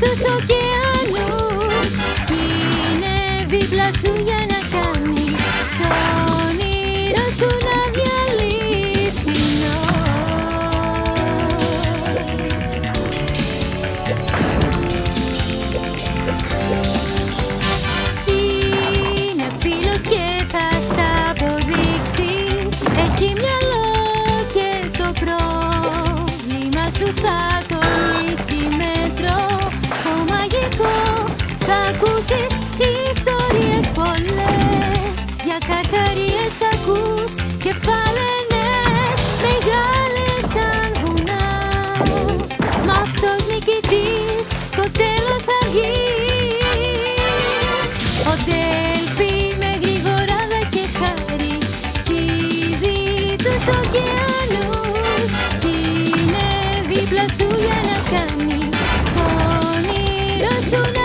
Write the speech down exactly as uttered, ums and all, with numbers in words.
τους ωκεανούς κι είναι δίπλα σου για να κάνει το όνειρο σου να βγει αληθινό. Είναι φίλος και θα στα αποδείξει, έχει μυαλό και το πρόβλημα σου θα το λύσει με τρόπο μαγικό. Θα ακούσεις ιστορίες πολλές για καρχαρίες, κακούς και φάλαινες μεγάλες σαν βουνά. Μα αυτός νικητής στο τέλος θα βγει. Ο Ντέλφι με γρηγοράδα και χάρη σκίζει τους ωκεανούς κι είναι δίπλα σου για να κάνει το όνειρο σου να